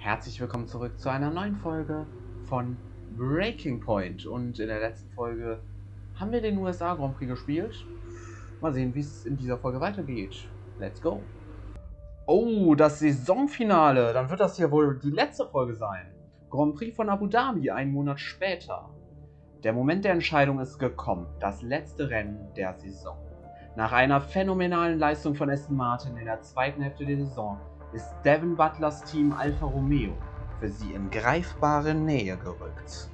Herzlich willkommen zurück zu einer neuen Folge von Breaking Point. Und in der letzten Folge haben wir den USA Grand Prix gespielt. Mal sehen, wie es in dieser Folge weitergeht. Let's go! Oh, das Saisonfinale. Dann wird das hier wohl die letzte Folge sein. Grand Prix von Abu Dhabi, einen Monat später. Der Moment der Entscheidung ist gekommen. Das letzte Rennen der Saison. Nach einer phänomenalen Leistung von Aston Martin in der zweiten Hälfte der Saison ist Devin Butlers Team Alfa Romeo für sie in greifbare Nähe gerückt.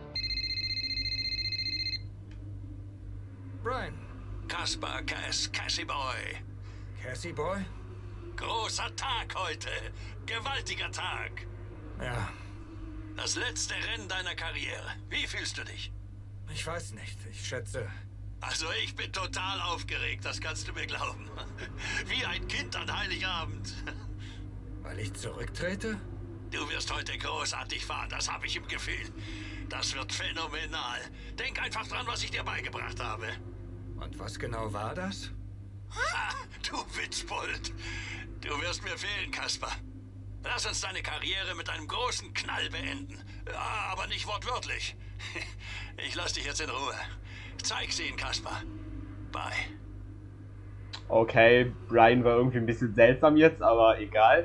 Brian. Kaspar, Cassie Boy. Cassie Boy? Großer Tag heute. Gewaltiger Tag. Ja, Das letzte Rennen deiner Karriere. Wie fühlst du dich? ich weiß nicht. Ich schätze... Also ich bin total aufgeregt, das kannst du mir glauben. Wie ein Kind an Heiligabend. Weil ich zurücktrete? Du wirst heute großartig fahren, das habe ich im Gefühl. Das wird phänomenal. Denk einfach dran, was ich dir beigebracht habe. Und was genau war das? Ha, du Witzbold. Du wirst mir fehlen, Kaspar. Lass uns deine Karriere mit einem großen Knall beenden. Ja, aber nicht wortwörtlich. Ich lass dich jetzt in Ruhe. Zeig sie ihnen, Kaspar. Bye. Okay, Brian war irgendwie ein bisschen seltsam jetzt, aber egal.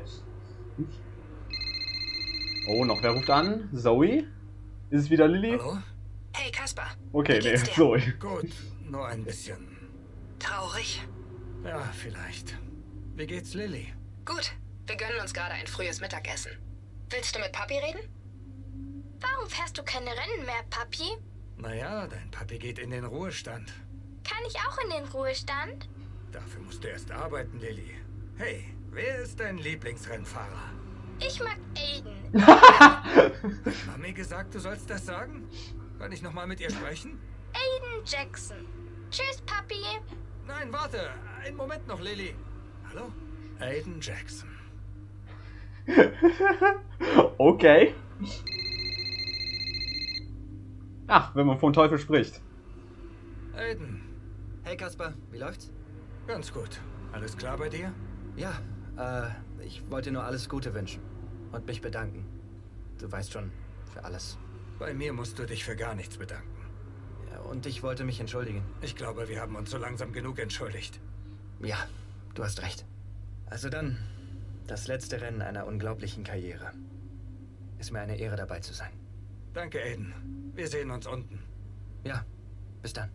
Oh, noch wer ruft an? Zoe? Ist es wieder Lilly? Hallo? Hey Kaspar. Okay, Wie nee, geht's dir? Zoe. Gut, nur ein bisschen. Traurig? Ja, vielleicht. Wie geht's Lilly? Gut. Wir gönnen uns gerade ein frühes Mittagessen. Willst du mit Papi reden? Warum fährst du keine Rennen mehr, Papi? Naja, dein Papi geht in den Ruhestand. Kann ich auch in den Ruhestand? Dafür musst du erst arbeiten, Lilly. Hey, wer ist dein Lieblingsrennfahrer? Ich mag Aiden. Hat Mami gesagt, du sollst das sagen? Kann ich nochmal mit ihr sprechen? Aiden Jackson. Tschüss, Papi. Nein, warte. Einen Moment noch, Lilly. Hallo? Aiden Jackson. Okay. Ach, wenn man vom Teufel spricht. Aiden. Hey Kaspar, wie läuft's? Ganz gut. Alles klar bei dir? Ja, ich wollte nur alles Gute wünschen und mich bedanken. Du weißt schon, für alles. Bei mir musst du dich für gar nichts bedanken. Ja, und ich wollte mich entschuldigen. Ich glaube, wir haben uns so langsam genug entschuldigt. Ja, du hast recht. Also dann, das letzte Rennen einer unglaublichen Karriere. Ist mir eine Ehre, dabei zu sein. Danke, Aiden. Wir sehen uns unten. Ja, bis dann.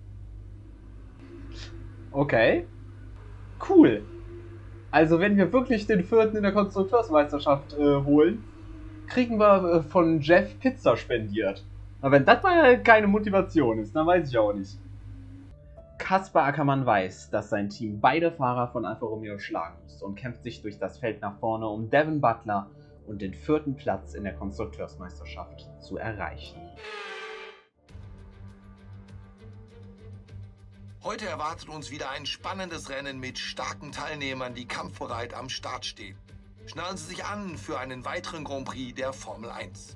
Okay. Cool. Also wenn wir wirklich den vierten in der Konstrukteursmeisterschaft holen, kriegen wir von Jeff Pizza spendiert. Aber wenn das mal keine Motivation ist, dann weiß ich auch nicht. Kaspar Ackermann weiß, dass sein Team beide Fahrer von Alfa Romeo schlagen muss und kämpft sich durch das Feld nach vorne, um Devin Butler und den vierten Platz in der Konstrukteursmeisterschaft zu erreichen. Heute erwartet uns wieder ein spannendes Rennen mit starken Teilnehmern, die kampfbereit am Start stehen. Schnallen Sie sich an für einen weiteren Grand Prix der Formel 1.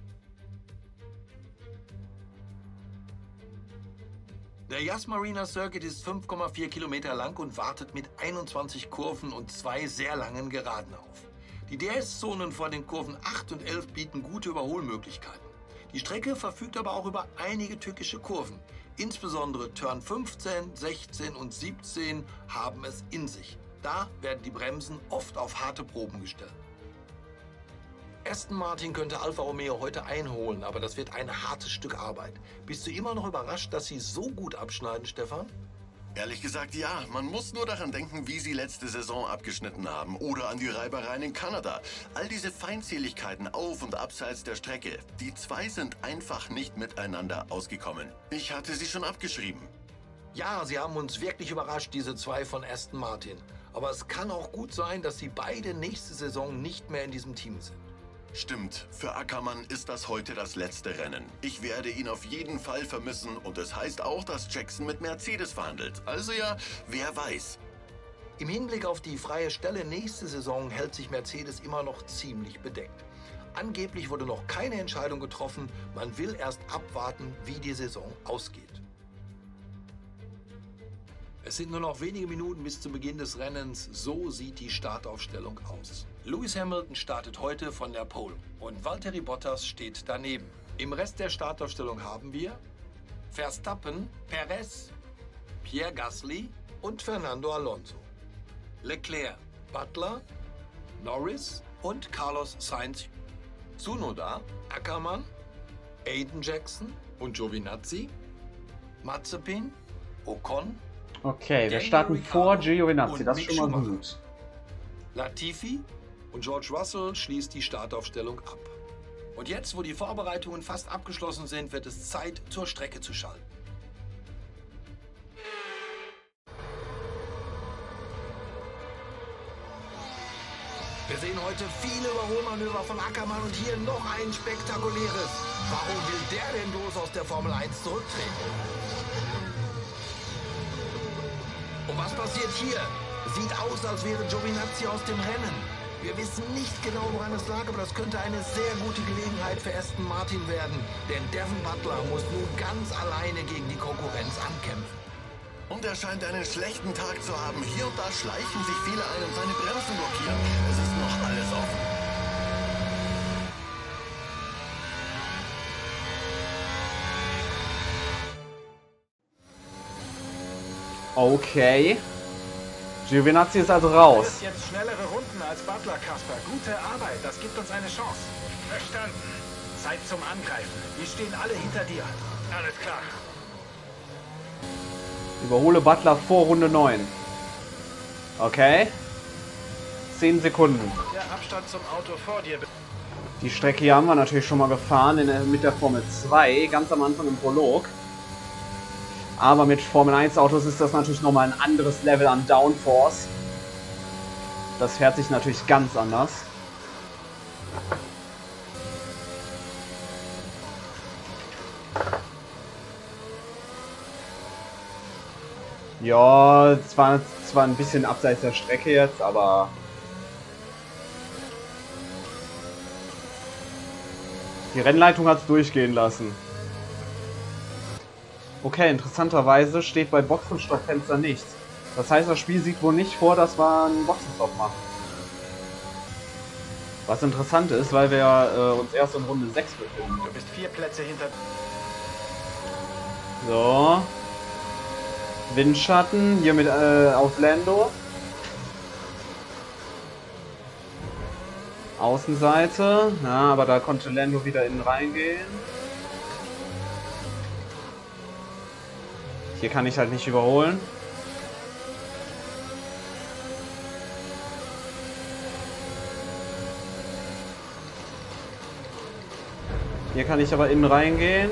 Der Yas Marina Circuit ist 5,4 Kilometer lang und wartet mit 21 Kurven und 2 sehr langen Geraden auf. Die DRS-Zonen vor den Kurven 8 und 11 bieten gute Überholmöglichkeiten. Die Strecke verfügt aber auch über einige tückische Kurven. Insbesondere Turn 15, 16 und 17 haben es in sich. Da werden die Bremsen oft auf harte Proben gestellt. Aston Martin könnte Alfa Romeo heute einholen, aber das wird ein hartes Stück Arbeit. Bist du immer noch überrascht, dass sie so gut abschneiden, Stefan? Ehrlich gesagt, ja. Man muss nur daran denken, wie sie letzte Saison abgeschnitten haben. Oder an die Reibereien in Kanada. All diese Feindseligkeiten auf und abseits der Strecke. Die zwei sind einfach nicht miteinander ausgekommen. Ich hatte sie schon abgeschrieben. Ja, sie haben uns wirklich überrascht, diese zwei von Aston Martin. Aber es kann auch gut sein, dass sie beide nächste Saison nicht mehr in diesem Team sind. Stimmt, für Ackermann ist das heute das letzte Rennen. Ich werde ihn auf jeden Fall vermissen und es heißt auch, dass Jackson mit Mercedes verhandelt. Also ja, wer weiß. Im Hinblick auf die freie Stelle nächste Saison hält sich Mercedes immer noch ziemlich bedeckt. Angeblich wurde noch keine Entscheidung getroffen. Man will erst abwarten, wie die Saison ausgeht. Es sind nur noch wenige Minuten bis zum Beginn des Rennens. So sieht die Startaufstellung aus. Lewis Hamilton startet heute von der Pole und Valtteri Bottas steht daneben. Im Rest der Startaufstellung haben wir Verstappen, Perez, Pierre Gasly und Fernando Alonso. Leclerc, Butler, Norris und Carlos Sainz. Tsunoda, Ackermann, Aiden Jackson und Giovinazzi. Mazepin, Ocon. Okay, wir Daniel starten vor Ricciardo Giovinazzi, und das ist Mick schon mal Schumacher. gut. Latifi und George Russell schließt die Startaufstellung ab. Und jetzt, wo die Vorbereitungen fast abgeschlossen sind, wird es Zeit, zur Strecke zu schalten. Wir sehen heute viele Überholmanöver von Ackermann und hier noch ein spektakuläres. Warum will der denn bloß aus der Formel 1 zurücktreten? Und was passiert hier? Sieht aus, als wäre Giovinazzi aus dem Rennen. Wir wissen nicht genau, woran es lag, aber das könnte eine sehr gute Gelegenheit für Aston Martin werden. Denn Devon Butler muss nun ganz alleine gegen die Konkurrenz ankämpfen. Und er scheint einen schlechten Tag zu haben. Hier und da schleichen sich viele ein und seine Bremsen blockieren. Es ist noch alles offen. Okay. Giovinazzi ist also raus. Du jetzt schnellere Runden als Butler, Kasper. Gute Arbeit, das gibt uns eine Chance. Verstanden. Zeit zum Angreifen. Wir stehen alle hinter dir. Alles klar. Überhole Butler vor Runde 9. Okay. 10 Sekunden. Der Abstand zum Auto vor dir. Die Strecke hier haben wir natürlich schon mal gefahren mit der Formel 2, ganz am Anfang im Prolog. Aber mit Formel 1 Autos ist das natürlich nochmal ein anderes Level an Downforce. Das fährt sich natürlich ganz anders. Ja, es war zwar ein bisschen abseits der Strecke jetzt, aber die Rennleitung hat es durchgehen lassen. Okay, interessanterweise steht bei Boxenstoppfenster nichts. Das heißt, das Spiel sieht wohl nicht vor, dass wir einen Boxenstopp machen. Was interessant ist, weil wir uns erst in Runde 6 befinden. Du bist 4 Plätze hinter... So. Windschatten, hier mit auf Lando. Außenseite. Ja, aber da konnte Lando wieder innen reingehen. Hier kann ich halt nicht überholen. Hier kann ich aber innen reingehen.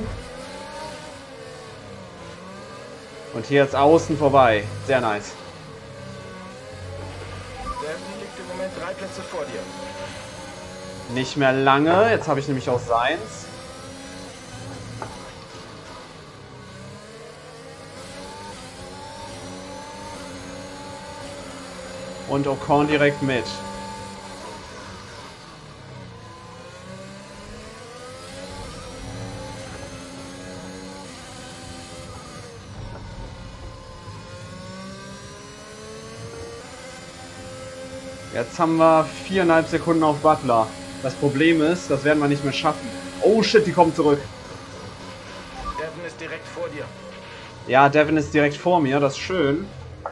Und hier jetzt außen vorbei. Sehr nice. Der liegt im Moment 3 Plätze vor dir. Nicht mehr lange. Jetzt habe ich nämlich auch Sainz. Und Ocon direkt mit. Jetzt haben wir 4,5 Sekunden auf Butler. Das Problem ist, das werden wir nicht mehr schaffen. Oh shit, die kommen zurück. Devon ist direkt vor dir. Ja, Devon ist direkt vor mir, das ist schön.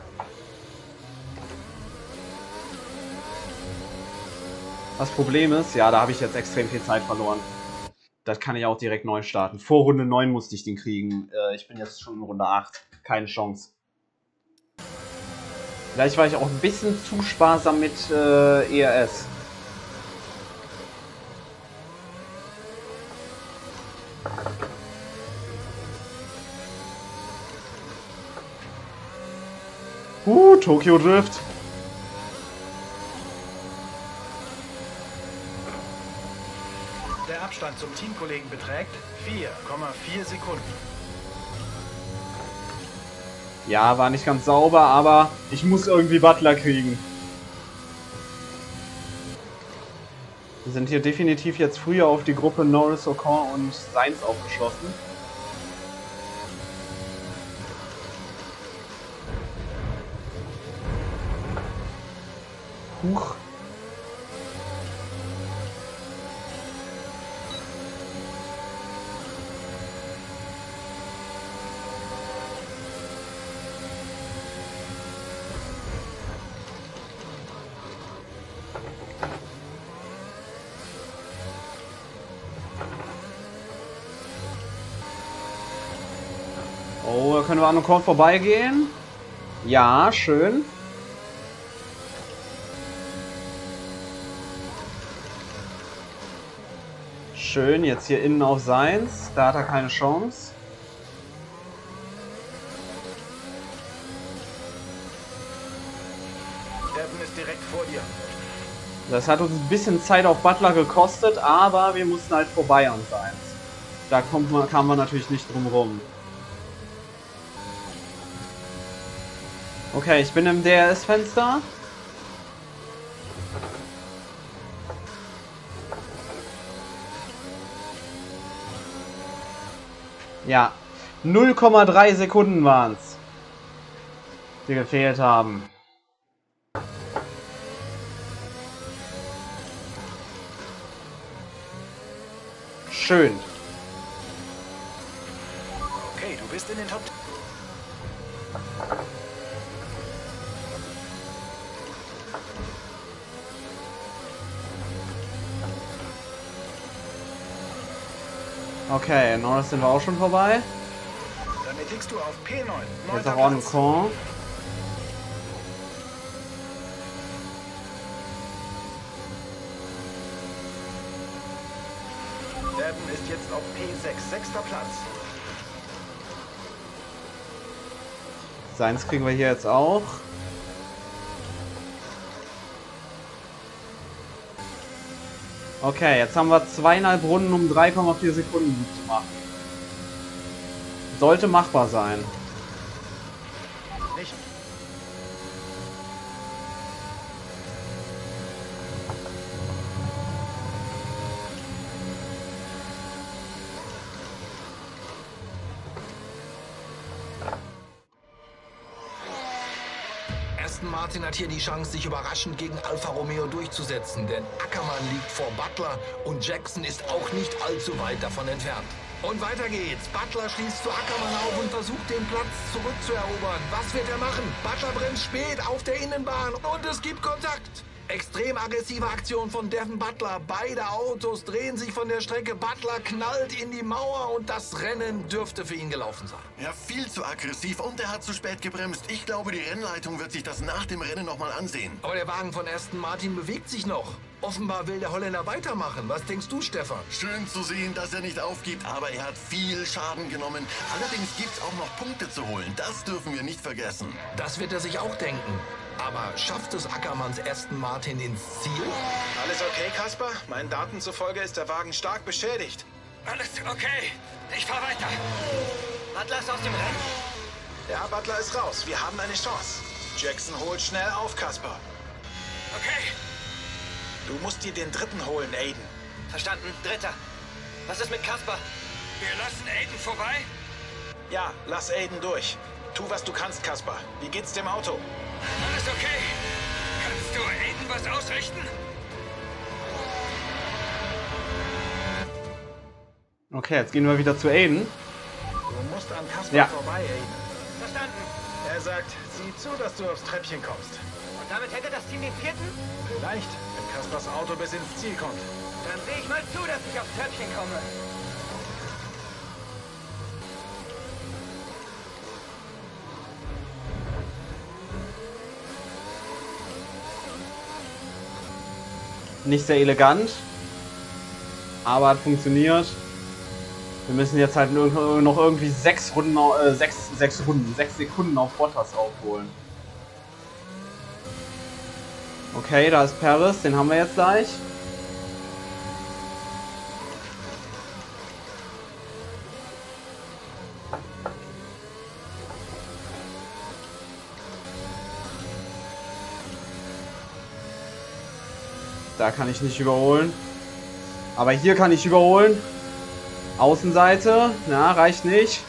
Das Problem ist, ja, da habe ich jetzt extrem viel Zeit verloren. Das kann ich auch direkt neu starten. Vor Runde 9 musste ich den kriegen. Ich bin jetzt schon in Runde 8. Keine Chance. Vielleicht war ich auch ein bisschen zu sparsam mit ERS. Tokyo Drift. Der Abstand zum Teamkollegen beträgt 4,4 Sekunden. Ja, war nicht ganz sauber, aber ich muss irgendwie Butler kriegen. Wir sind hier definitiv jetzt früher auf die Gruppe Norris, Ocon und Sainz aufgeschlossen. Huch. können wir an Ocon vorbeigehen? Ja, schön. Schön, jetzt hier innen auf Sainz. Da hat er keine Chance. Devin ist direkt vor dir. Das hat uns ein bisschen Zeit auf Butler gekostet, aber wir mussten halt vorbei an Sainz. Da kamen wir natürlich nicht drum rum. Okay, ich bin im DRS-Fenster. Ja, 0,3 Sekunden waren es, die gefehlt haben. Schön. Okay, du bist in den Top. Okay, Norris sind wir auch schon vorbei. Damit liegst du auf P9. Jetzt auch Ocon. Devin ist jetzt auf P6, 6. Platz. Sainz kriegen wir hier jetzt auch. Okay, jetzt haben wir 2,5 Runden um 3,4 Sekunden gut zu machen. Sollte machbar sein. Nicht. Aston Martin hat hier die Chance, sich überraschend gegen Alfa Romeo durchzusetzen, denn Ackermann liegt vor Butler und Jackson ist auch nicht allzu weit davon entfernt. Und weiter geht's. Butler schließt zu Ackermann auf und versucht, den Platz zurückzuerobern. Was wird er machen? Butler bremst spät auf der Innenbahn und es gibt Kontakt. Extrem aggressive Aktion von Devin Butler. Beide Autos drehen sich von der Strecke. Butler knallt in die Mauer und das Rennen dürfte für ihn gelaufen sein. Ja, viel zu aggressiv und er hat zu spät gebremst. Ich glaube, die Rennleitung wird sich das nach dem Rennen nochmal ansehen. Aber der Wagen von Aston Martin bewegt sich noch. Offenbar will der Holländer weitermachen. Was denkst du, Stefan? Schön zu sehen, dass er nicht aufgibt, aber er hat viel Schaden genommen. Allerdings gibt es auch noch Punkte zu holen. Das dürfen wir nicht vergessen. Das wird er sich auch denken. Aber schafft es Ackermanns Aston Martin ins Ziel? Alles okay, Kaspar? Meinen Daten zufolge ist der Wagen stark beschädigt. Alles okay. Ich fahr weiter. Butler ist aus dem Rennen. Ja, Butler ist raus. Wir haben eine Chance. Jackson holt schnell auf, Kaspar. Okay. Du musst dir den dritten holen, Aiden. Verstanden. Dritter. Was ist mit Kaspar? Wir lassen Aiden vorbei? Ja, lass Aiden durch. Tu, was du kannst, Kaspar. Wie geht's dem Auto? Alles okay. Kannst du Aiden was ausrichten? Okay, jetzt gehen wir wieder zu Aiden. Du musst an Kaspar Ja. vorbei, Aiden. Verstanden. Er sagt, sieh zu, dass du aufs Treppchen kommst. Und damit hätte das Team den vierten? Vielleicht, wenn Kaspars Auto bis ins Ziel kommt. Dann sehe ich mal zu, dass ich aufs Treppchen komme. Nicht sehr elegant, aber hat funktioniert. Wir müssen jetzt halt noch irgendwie 6 Sekunden auf Bottas aufholen. Okay, da ist Perez, den haben wir jetzt gleich. Da kann ich nicht überholen. Aber hier kann ich überholen. Außenseite. Na, reicht nicht.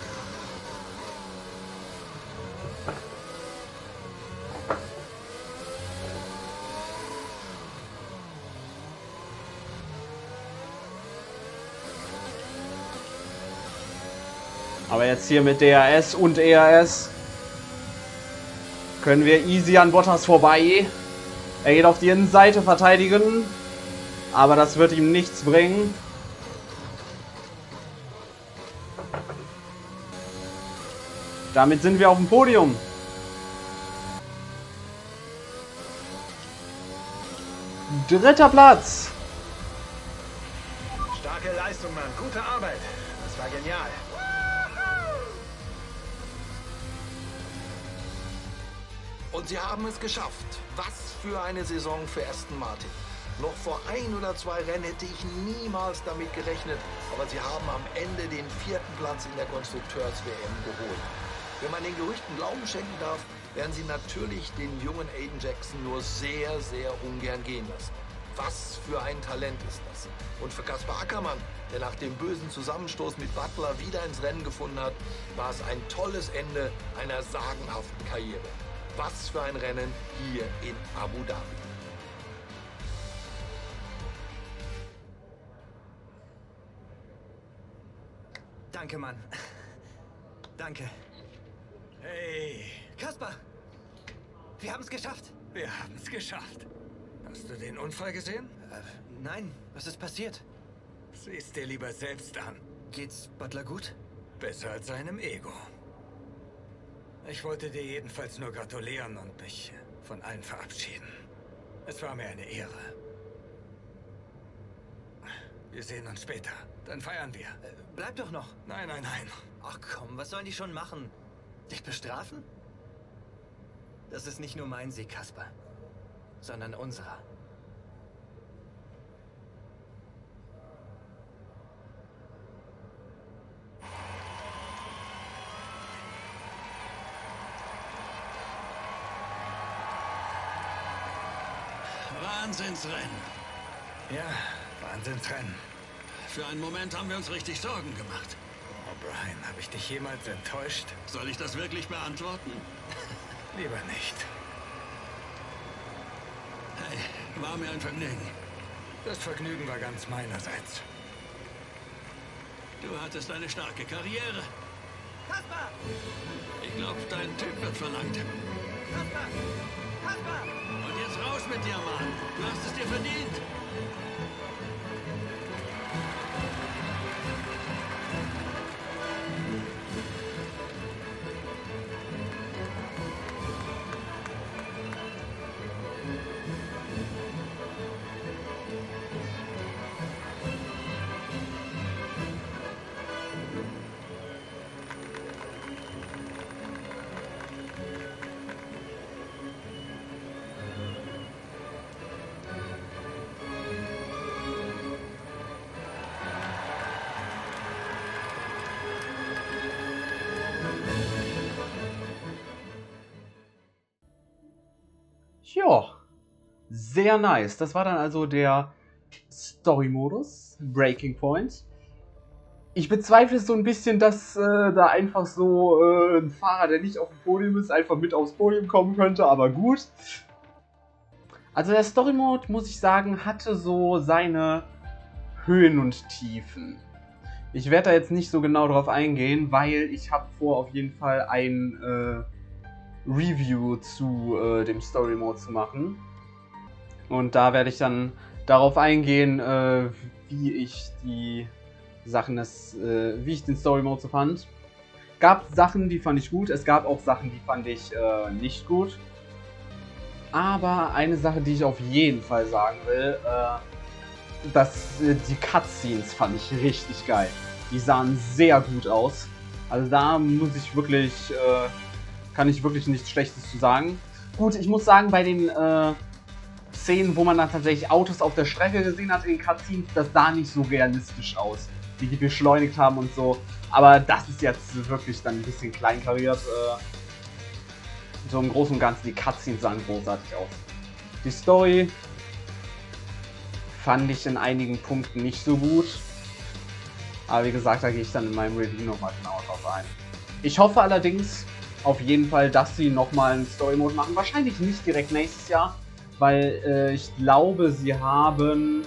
Aber jetzt hier mit DRS und ERS können wir easy an Bottas vorbei. Er geht auf die Innenseite verteidigen, aber das wird ihm nichts bringen. Damit sind wir auf dem Podium. Dritter Platz. Starke Leistung, Mann. Gute Arbeit. Das war genial. Und sie haben es geschafft. Was für eine Saison für Aston Martin. Noch vor 1 oder 2 Rennen hätte ich niemals damit gerechnet, aber sie haben am Ende den 4. Platz in der Konstrukteurs-WM geholt. Wenn man den Gerüchten Glauben schenken darf, werden sie natürlich den jungen Aiden Jackson nur sehr, sehr ungern gehen lassen. Was für ein Talent ist das? Und für Kaspar Ackermann, der nach dem bösen Zusammenstoß mit Butler wieder ins Rennen gefunden hat, war es ein tolles Ende einer sagenhaften Karriere. Was für ein Rennen hier in Abu Dhabi. Danke, Mann. Danke. Hey, Kaspar! Wir haben es geschafft. wir haben es geschafft. Hast du den Unfall gesehen? Nein, was ist passiert? Sieh's dir lieber selbst an. Geht's Butler gut? Besser als seinem Ego. Ich wollte dir jedenfalls nur gratulieren und mich von allen verabschieden. Es war mir eine Ehre. Wir sehen uns später. Dann feiern wir. Bleib doch noch. Nein, nein, nein. Ach komm, was sollen die schon machen? Dich bestrafen? Das ist nicht nur mein Sieg, Kaspar, sondern unserer. Wahnsinnsrennen. Ja, Wahnsinnsrennen. Für einen Moment haben wir uns richtig Sorgen gemacht. Oh, Brian, habe ich dich jemals enttäuscht? Soll ich das wirklich beantworten? Lieber nicht. Hey, war mir ein Vergnügen. Das Vergnügen war ganz meinerseits. Du hattest eine starke Karriere. Kaspar! Ich glaube, dein Typ wird verlangt. Kaspar! Kaspar! Und jetzt raus mit dir, Mann. Du hast es dir verdient. Ja, sehr nice. Das war dann also der Story-Modus, Breaking Point. Ich bezweifle so ein bisschen, dass da einfach so ein Fahrer, der nicht auf dem Podium ist, einfach mit aufs Podium kommen könnte, aber gut. Also der Story-Mode, muss ich sagen, hatte so seine Höhen und Tiefen. Ich werde da jetzt nicht so genau drauf eingehen, weil ich habe vor, auf jeden Fall ein Review zu dem Story Mode zu machen. Und da werde ich dann darauf eingehen, wie ich die Sachen wie ich den Story Mode so fand. Gab Sachen, die fand ich gut, es gab auch Sachen, die fand ich nicht gut. Aber eine Sache, die ich auf jeden Fall sagen will, die Cutscenes fand ich richtig geil. Die sahen sehr gut aus. Also da muss ich wirklich kann ich wirklich nichts Schlechtes zu sagen. Gut, ich muss sagen, bei den Szenen, wo man dann tatsächlich Autos auf der Strecke gesehen hat in den Cutscenes, das sah nicht so realistisch aus, wie die beschleunigt haben und so. Aber das ist jetzt wirklich dann ein bisschen kleinkariert. So im Großen und Ganzen, die Cutscenes sahen großartig aus. Die Story fand ich in einigen Punkten nicht so gut. Aber wie gesagt, da gehe ich dann in meinem Review nochmal genauer drauf ein. Ich hoffe allerdings auf jeden Fall, dass sie nochmal einen Story-Mode machen. Wahrscheinlich nicht direkt nächstes Jahr, weil ich glaube, sie haben...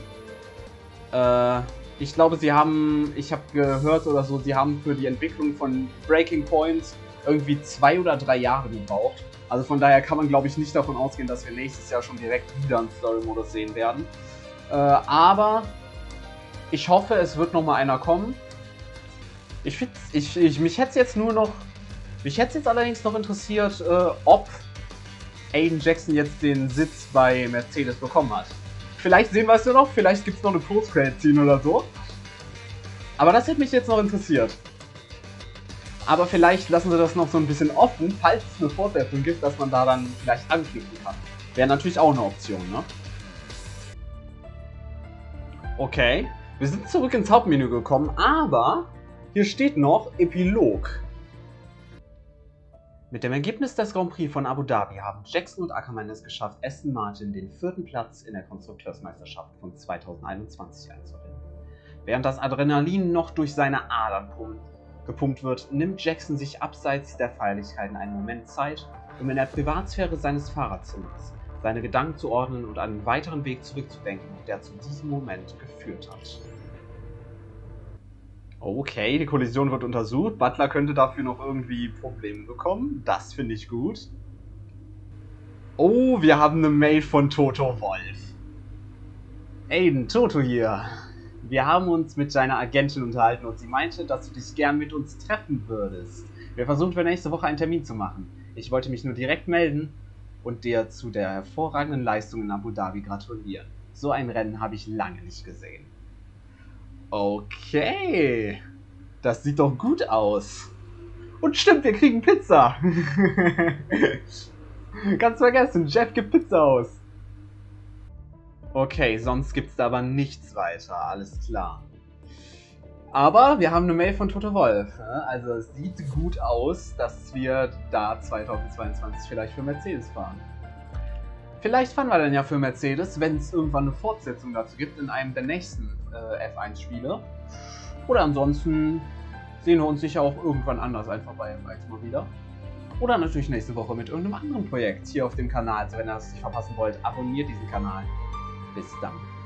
ich habe gehört oder so, sie haben für die Entwicklung von Breaking Point irgendwie 2 oder 3 Jahre gebraucht. Also von daher kann man, glaube ich, nicht davon ausgehen, dass wir nächstes Jahr schon direkt wieder einen Story-Modus sehen werden. Aber ich hoffe, es wird nochmal einer kommen. Mich hätte es jetzt nur noch Mich hätte es jetzt allerdings noch interessiert, ob Aiden Jackson jetzt den Sitz bei Mercedes bekommen hat. Vielleicht sehen wir es ja noch, vielleicht gibt es noch eine Post-Credit-Scene oder so. Aber das hätte mich jetzt noch interessiert. Aber vielleicht lassen sie das noch so ein bisschen offen, falls es eine Fortsetzung gibt, dass man da dann vielleicht anklicken kann. Wäre natürlich auch eine Option, ne? Okay, wir sind zurück ins Hauptmenü gekommen, aber hier steht noch Epilog. Mit dem Ergebnis des Grand Prix von Abu Dhabi haben Jackson und Ackermann es geschafft, Aston Martin den 4. Platz in der Konstrukteursmeisterschaft von 2021 einzunehmen. Während das Adrenalin noch durch seine Adern gepumpt wird, nimmt Jackson sich abseits der Feierlichkeiten einen Moment Zeit, um in der Privatsphäre seines Fahrradzimmers seine Gedanken zu ordnen und einen weiteren Weg zurückzudenken, der zu diesem Moment geführt hat. Okay, die Kollision wird untersucht. Butler könnte dafür noch irgendwie Probleme bekommen. Das finde ich gut. Oh, wir haben eine Mail von Toto Wolff. Aiden, Toto hier. Wir haben uns mit deiner Agentin unterhalten und sie meinte, dass du dich gern mit uns treffen würdest. Wir versuchen für nächste Woche einen Termin zu machen. Ich wollte mich nur direkt melden und dir zu der hervorragenden Leistung in Abu Dhabi gratulieren. So ein Rennen habe ich lange nicht gesehen. Okay, das sieht doch gut aus. Und stimmt, wir kriegen Pizza. Ganz vergessen, Jeff gibt Pizza aus. Okay, sonst gibt's da aber nichts weiter, alles klar. Aber wir haben eine Mail von Toto Wolff. Also es sieht gut aus, dass wir da 2022 vielleicht für Mercedes fahren. Vielleicht fahren wir dann ja für Mercedes, wenn es irgendwann eine Fortsetzung dazu gibt in einem der nächsten F1-Spiele. Oder ansonsten sehen wir uns sicher auch irgendwann anders einfach bei F1 mal wieder. Oder natürlich nächste Woche mit irgendeinem anderen Projekt hier auf dem Kanal. Also wenn ihr das nicht verpassen wollt, abonniert diesen Kanal. Bis dann.